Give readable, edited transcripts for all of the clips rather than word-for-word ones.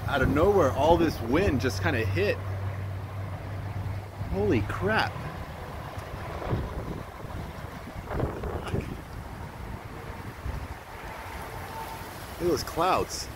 out of nowhere, all this wind just kind of hit. Holy crap. Look at those clouds.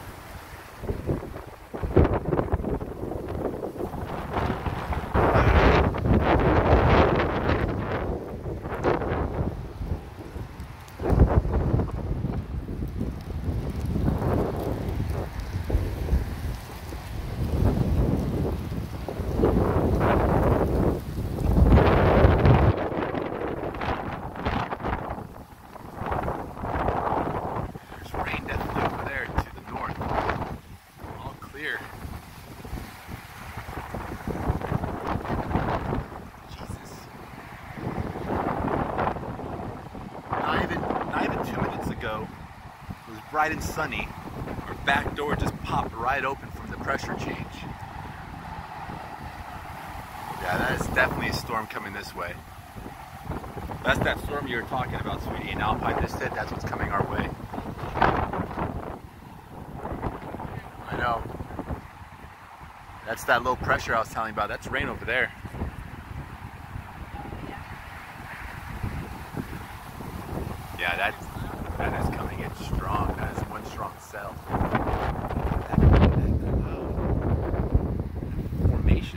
It was bright and sunny. Our back door just popped right open from the pressure change. Yeah, that is definitely a storm coming this way. That's that storm you were talking about, sweetie. And Alpine just said that's what's coming our way. I know. That's that low pressure I was telling you about. That's rain over there. Yeah, that is coming in strong. That is one strong cell. That formation.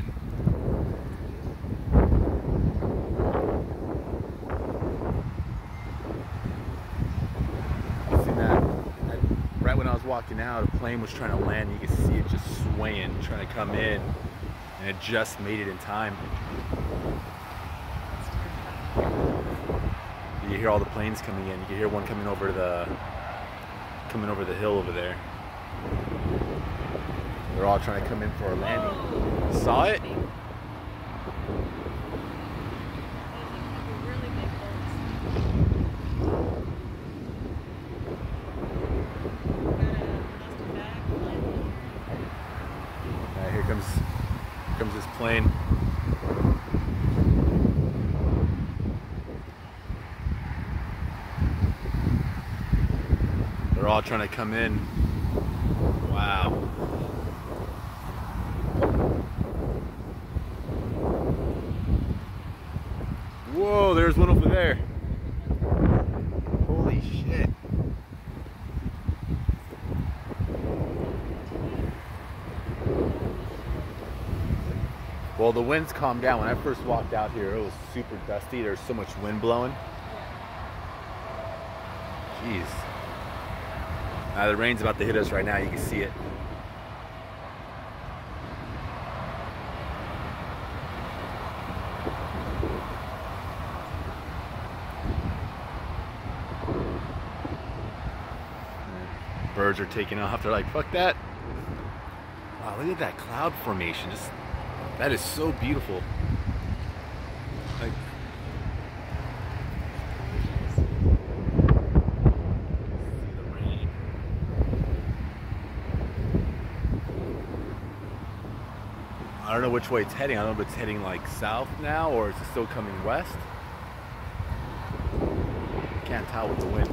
You seen that? Right when I was walking out, a plane was trying to land. You could see it just swaying, trying to come in, and it just made it in time. You hear all the planes coming in. You can hear one coming over the hill over there. They're all trying to come in for a landing. You saw it? Here comes this plane. They're all trying to come in. Wow. Whoa, there's one over there. Holy shit. Well, the wind's calmed down. When I first walked out here, it was super dusty. There's so much wind blowing. Jeez. The rain's about to hit us right now. You can see it. Birds are taking off. They're like, fuck that. Wow, look at that cloud formation. Just, that is so beautiful. Like, I don't know which way it's heading. I don't know if it's heading like south now or is it still coming west. Can't tell with the wind.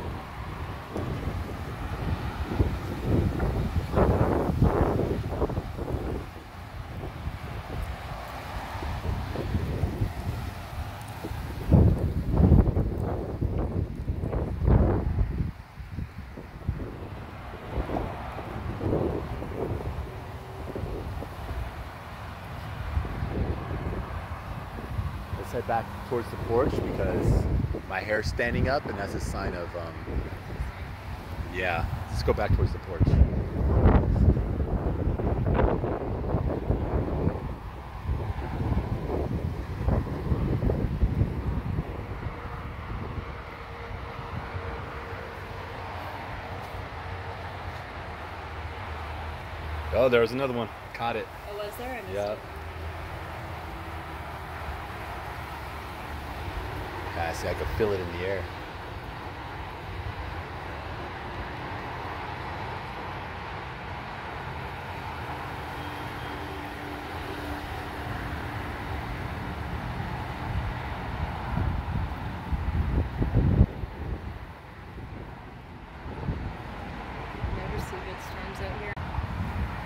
Head back towards the porch because my hair's standing up and that's a sign of yeah, let's go back towards the porch. Oh, there was another one. Caught it. Oh, was there? I missed yeah. it. I see, I could feel it in the air. Never see good storms out here.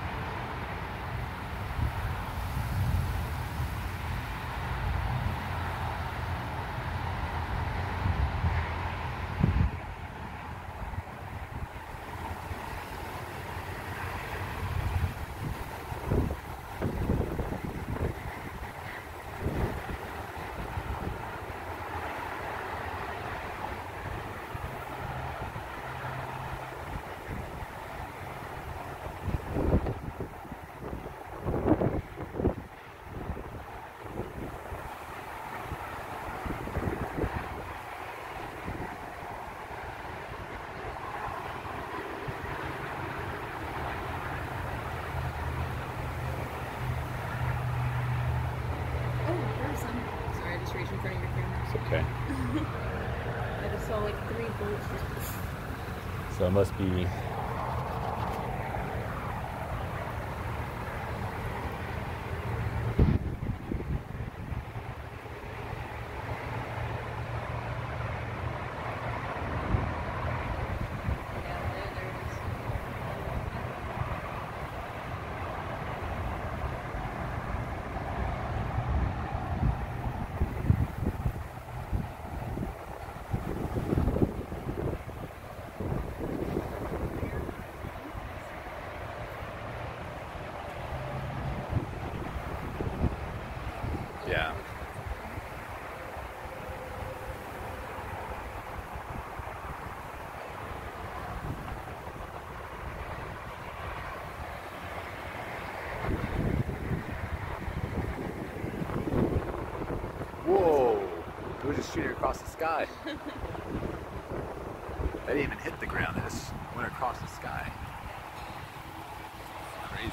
okay. I just saw like 3 bolts just... So it must be... Yeah. Whoa! It was just shooting across the sky. That didn't even hit the ground, it just went across the sky. Crazy.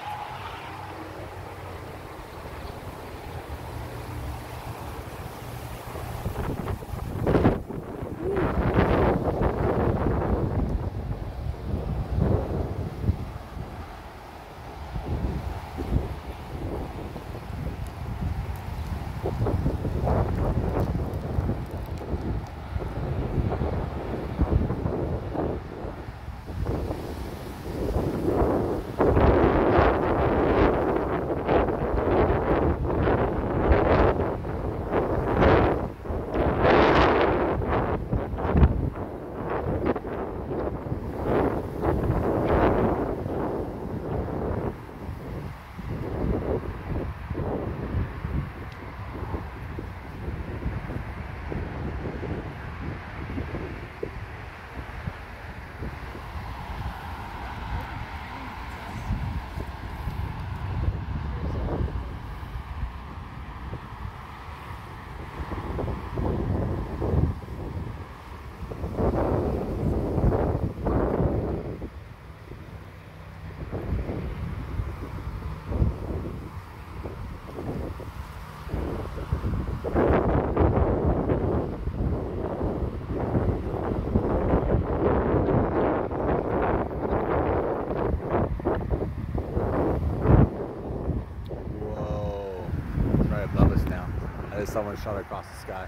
Above us now. I just saw one shot across the sky.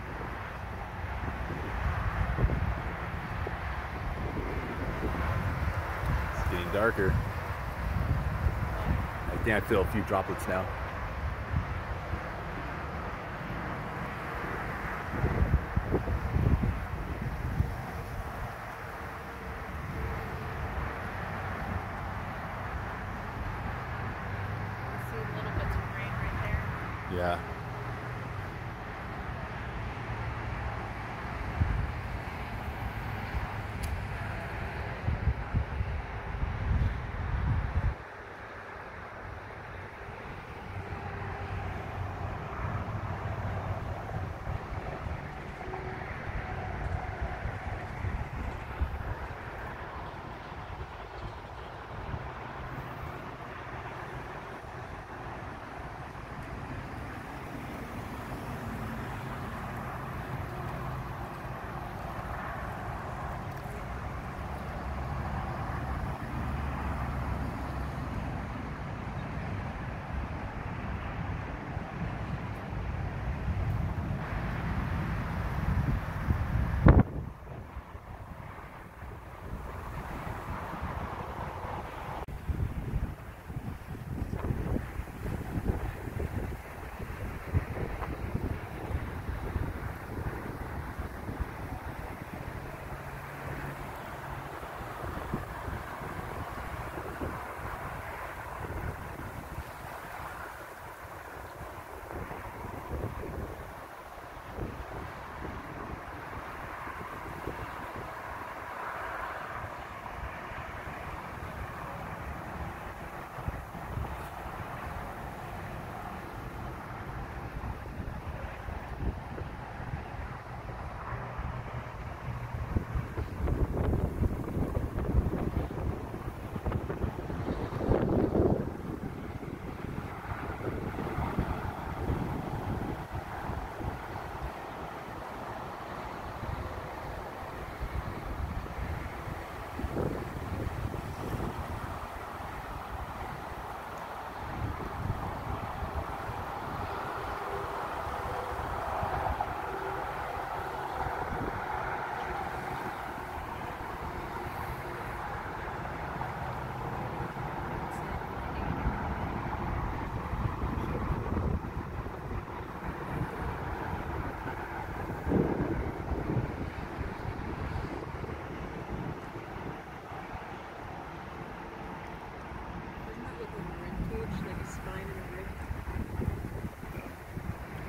It's getting darker. I think I feel a few droplets now. Yeah.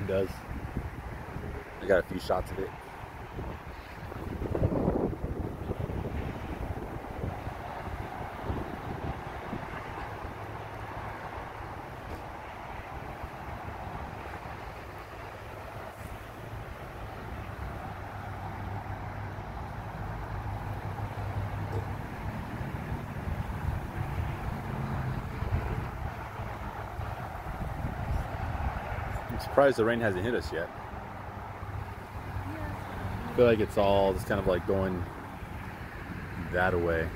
He does. I got a few shots of it. I'm surprised the rain hasn't hit us yet. I feel like it's all just kind of like going that way.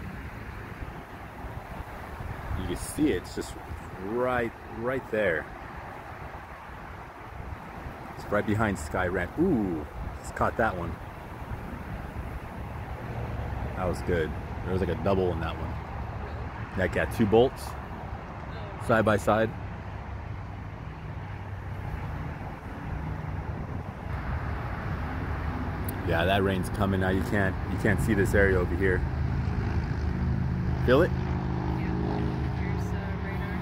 You can see it, it's just right there. It's right behind Sky Ranch. Ooh, just caught that one. That was good. There was like a double in that one. That got 2 bolts side by side. Yeah, that rain's coming now. You can't see this area over here. Feel it? Yeah. Here's radar.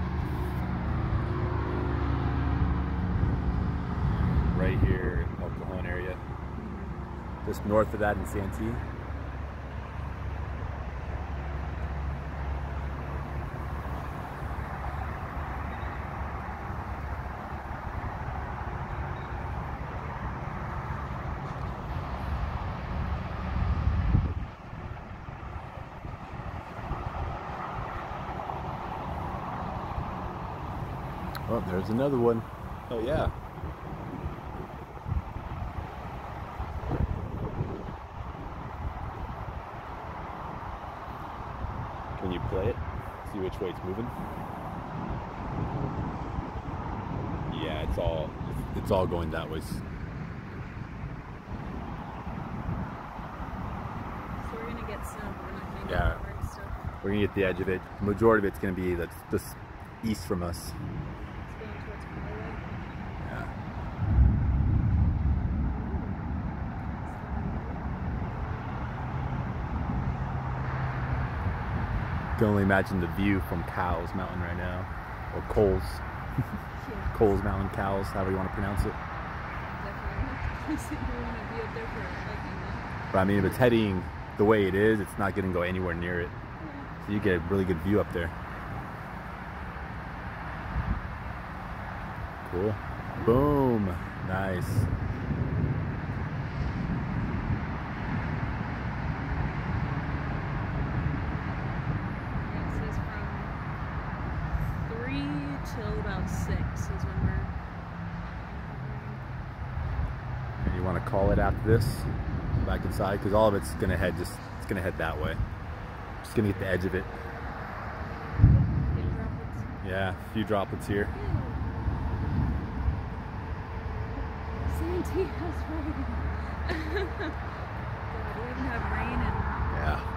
Right here, El Cajon area. Just north of that in Santee. Oh, there's another one. Oh yeah. Can you play it? See which way it's moving? Yeah, it's all going that way. So we're gonna get some, we're not gonna get the hard stuff. We're gonna get the edge of it. The majority of it's gonna be that's just east from us. It's going towards Highway. Yeah. Can only imagine the view from Cowles Mountain right now, or Coles. Yeah. Coles Mountain, Cowles, however you want to pronounce it. Definitely. You want to be up there for hiking, huh? But I mean, if it's heading the way it is, it's not going to go anywhere near it. So you get a really good view up there. Cool. Boom. Nice. Yeah, it says from 3 till about 6 is when we're... And you want to call it after this, back inside, because all of it's going to head it's going to head that way. Just going to get the edge of it. Getting droplets. Yeah, a few droplets here. Santee has rain. God, we haven't had rain in... Yeah.